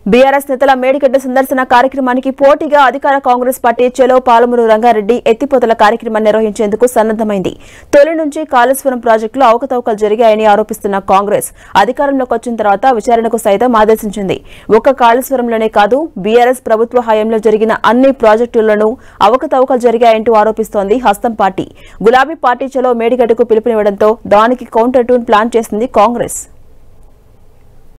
BRS నేతల మేడిగడ్డ సందర్శన కార్యక్రమానికి పోటీగా అధికార కాంగ్రెస్ పార్టీ చెలో పాలమూరు రంగారెడ్డి ఎత్తిపోతల కార్యక్రమాన్ని నిర్వహించేందుకు సన్నద్దమైంది. తొలి నుంచి కాళేశ్వరం ప్రాజెక్టులో అవకతవకలు జరిగాయని ఆరోపిస్తున్న కాంగ్రెస్ అధికారంలోకి వచ్చిన తర్వాత విచారణకు సైతం ఆదేశించింది. ఒక్క కాళేశ్వరంలోనే కాదు, బీఆర్ఎస్ ప్రభుత్వ హయాంలో జరిగిన అన్ని ప్రాజెక్టుల్లోనూ అవకతవకలు జరిగాయంటూ ఆరోపిస్తోంది హస్తం పార్టీ. గులాబీ పార్టీ చెలో మేడిగడ్డకు పిలుపునివ్వడంతో దానికి కౌంటర్ ట్యూన్ ప్లాన్ చేసింది కాంగ్రెస్.